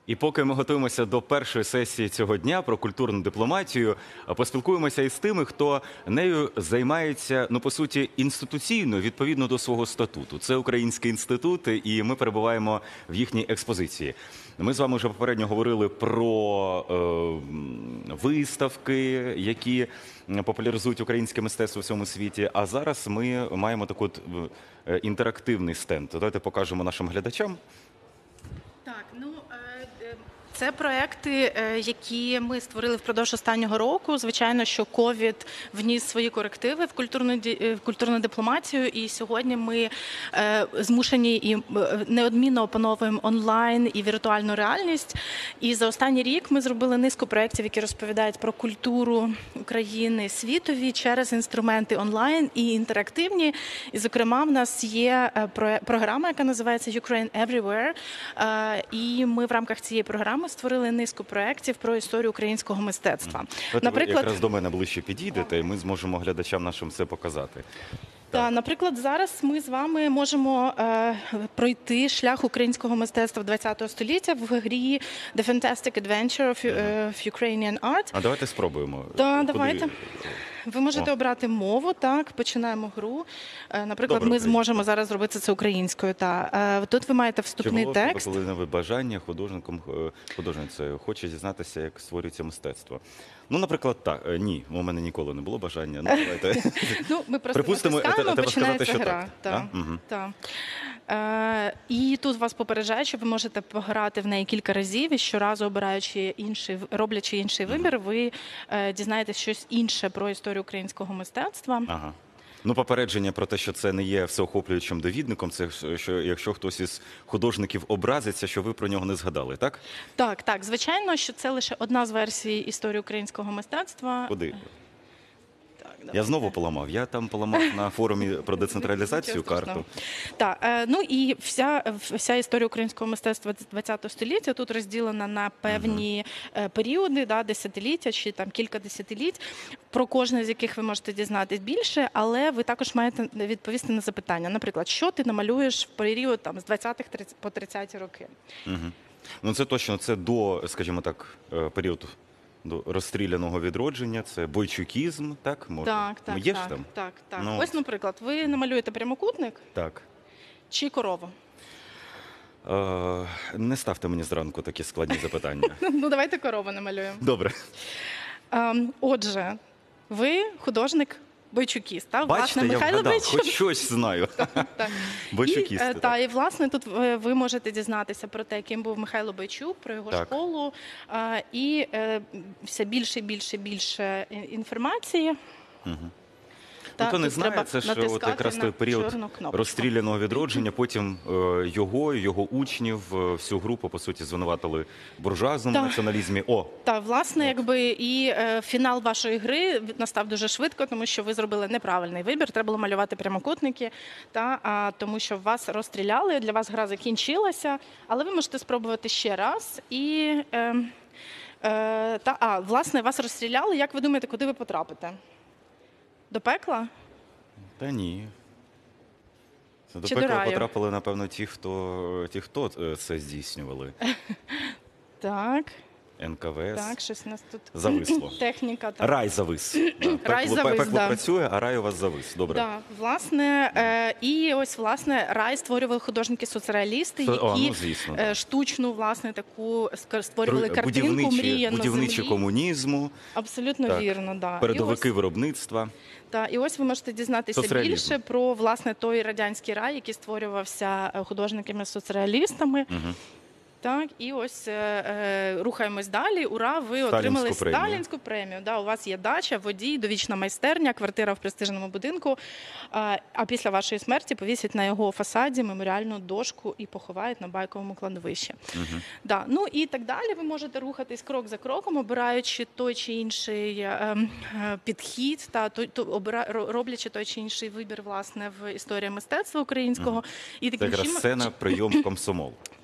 І поки ми готуємося до першої сесії цього дня про культурну дипломатію, поспілкуємося із тими, хто нею займається, по суті, інституційно, відповідно до свого статуту. Це Український інститут, і ми перебуваємо в їхній експозиції. Ми з вами вже попередньо говорили про виставки, які популяризують українське мистецтво в всьому світі, а зараз ми маємо такий інтерактивний стенд. Давайте покажемо нашим глядачам. Це проекти, які ми створили впродовж останнього року. Звичайно, що ковід вніс свої корективи в культурну дипломатію, і сьогодні ми змушені і неодмінно опановуємо онлайн і віртуальну реальність. І за останній рік ми зробили низку проєктів, які розповідають про культуру України світові через інструменти онлайн і інтерактивні. І, зокрема, в нас є програма, яка називається Ukraine Everywhere. І ми в рамках цієї програми створили низку проєктів про історію українського мистецтва. Наприклад, ви якраз до мене ближче підійдете, і ми зможемо глядачам нашим все показати. Так, наприклад, зараз ми з вами можемо пройти шлях українського мистецтва ХХ століття в грі The Fantastic Adventure of Ukrainian Art. А давайте спробуємо. Так, давайте. Ви можете обрати мову, так, починаємо гру. Наприклад, ми зможемо зараз зробити це українською. Тут ви маєте вступний текст. Чи було коли бажання художницею хоче дізнатися, як створюється мистецтво? Наприклад, так. Ні, у мене ніколи не було бажання. Давайте. Ми просто натискаємо, починається гра. Так. І тут вас попереджають, що ви можете пограти в неї кілька разів, і щоразу роблячи інший вибір, ви дізнаєтесь щось інше про історію українського мистецтва. Ага. Попередження про те, що це не є всеохоплюючим довідником, це що якщо хтось із художників образиться, що ви про нього не згадали, так? Так. Звичайно, що це лише одна з версій історії українського мистецтва. Куди? Я знову поламав. Я там поламав на форумі про децентралізацію карту. Так, і вся історія українського мистецтва ХХ століття тут розділена на певні періоди, десятиліття чи там кілька десятиліть, про кожне з яких ви можете дізнатись більше, але ви також маєте відповісти на запитання. Наприклад, що ти намалюєш в період з 20-х по 30-ті роки? Це точно, це до, скажімо так, періоду до розстріляного відродження, це бойчукізм, так? Так. Є ж там? Так. Ось, наприклад, ви намалюєте прямокутник? Так. Чи корову? Не ставте мені зранку такі складні запитання. Давайте корову намалюємо. Добре. Отже, ви художник бойчукіст, так? Бачите, власне, я вгадав, хоч щось знаю. Бойчукісти, так. І, власне, тут ви можете дізнатися про те, ким був Михайло Бойчук, про його школу, і все більше інформації. Хто не знає, це ж якраз той період розстріляного відродження, потім його учнів, всю групу, по суті, звинуватили в буржуазному націоналізмі. Так, власне, і фінал вашої гри настав дуже швидко, тому що ви зробили неправильний вибір, треба було малювати прямокутники, тому що вас розстріляли, для вас гра закінчилася, але ви можете спробувати ще раз. Власне, вас розстріляли, як ви думаєте, куди ви потрапите? До пекла? Та ні. До пекла потрапили, напевно, ті, хто це здійснювали. Так. НКВС. Так, щось у нас тут зависло. Техніка. Рай завис. Пекло працює, а рай у вас завис. Добре. Так, власне, рай створювали художники-соцреалісти, які штучну, власне, таку створювали картинку «Мрія на землі». Будівничі комунізму. Абсолютно вірно, так. Передовики виробництва. Так, і ось ви можете дізнатися більше про, власне, той радянський рай, який створювався художниками-соцреалістами. Так, і ось рухаємось далі. Ура, ви отримали Сталінську премію. У вас є дача, водій, довічна майстерня, квартира в престижному будинку. А після вашої смерті повісять на його фасаді меморіальну дошку і поховають на Байковому кладовищі. І так далі ви можете рухатись крок за кроком, обираючи той чи інший підхід, роблячи той чи інший вибір, власне, в історії мистецтва українського. Це якраз сцена, прийом, комсомол.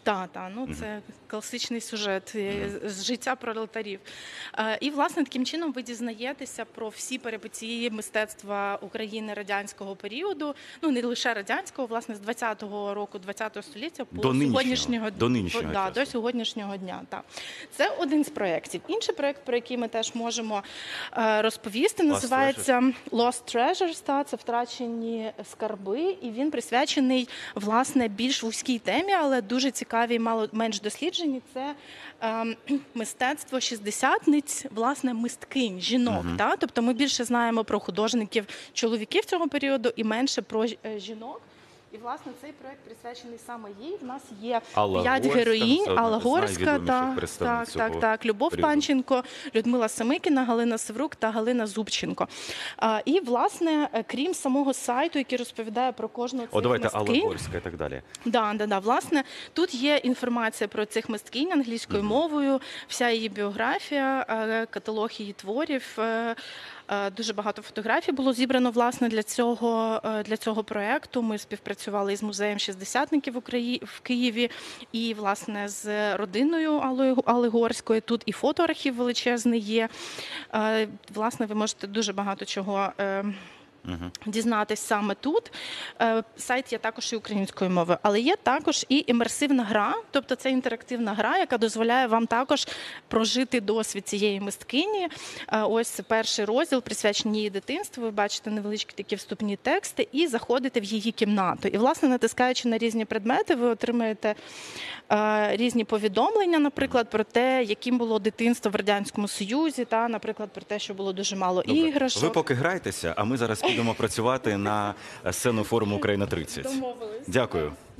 Ну це класичний сюжет з життя пролетарів. І, власне, таким чином ви дізнаєтеся про всі перипетії мистецтва України радянського періоду, ну не лише радянського, власне, з 20-го року, 20-го століття по до сьогоднішнього дня. Так. Це один з проєктів. Інший проєкт, про який ми теж можемо розповісти, називається Lost Treasures, це втрачені скарби, і він присвячений, власне, більш вузькій темі, але дуже цікаві, мало менш досліджені. Це мистецтво шістдесятниць, власне, мисткинь, жінок. Тобто ми більше знаємо про художників, чоловіків цього періоду і менше про жінок. І, власне, цей проект присвячений саме їй. В нас є 5 героїнь. Алла Горська, Любов Панченко, Людмила Семикіна, Галина Севрук та Галина Зубченко. І, власне, крім самого сайту, який розповідає про кожну цих давайте мисткинь. Алла Горська і так далі. Власне, тут є інформація про цих мисткинь англійською мовою, вся її біографія, каталог її творів. Дуже багато фотографій було зібрано, власне, для цього проєкту. Ми співпрацювали із музеєм шістдесятників в Києві і, власне, з родиною Алли Горської. Тут і фотоархів величезний є. Власне, ви можете дуже багато чого дізнатись саме тут. Сайт є також і українською мовою, але є також і імерсивна гра, тобто це інтерактивна гра, яка дозволяє вам також прожити досвід цієї мисткині. Ось перший розділ, присвячений її дитинству, ви бачите невеличкі такі вступні тексти і заходите в її кімнату. І, власне, натискаючи на різні предмети, ви отримаєте різні повідомлення, наприклад, про те, яким було дитинство в Радянському Союзі, наприклад, про те, що було дуже мало іграшок. Ви поки грайтеся, а ми зараз підемо працювати на сцену форуму «Україна-30». Домовились. Дякую.